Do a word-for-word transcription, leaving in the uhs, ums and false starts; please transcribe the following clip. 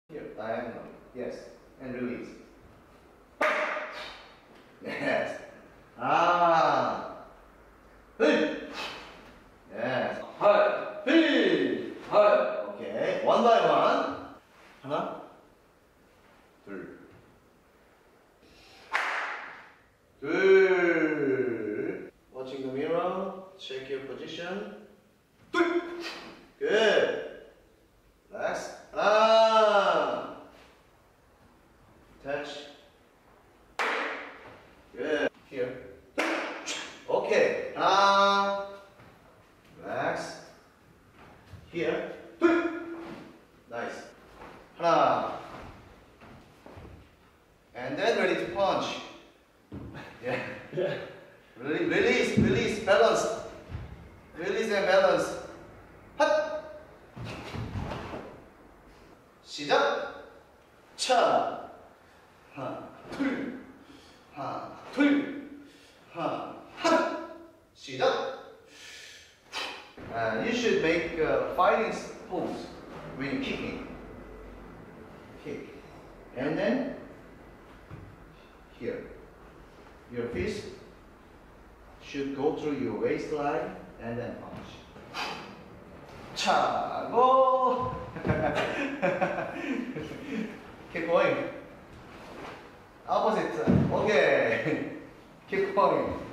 Here, diagonal. Yes. And release. Yes. Ah. Hey. Yes. 하이, Hey. 하이. Okay. One by one. 하나. 둘. 둘. Watching the mirror. Check your position. 둘. Good. Relax. 하나. Touch. Good. Here. Okay. 하나. Relax. Here. Nice. 하나. And then ready to punch. Yeah. Really, release, release, balance. Release and balance. 핫. 시작. 차. 하나, 둘. 하나, 둘. 하나, 하나. 시작. And you should make a fighting pose when you're kicking. Kick. And then here. Your fist should go through your waistline and then punch. 차고. Keep going. Opposite. Okay. Keep going.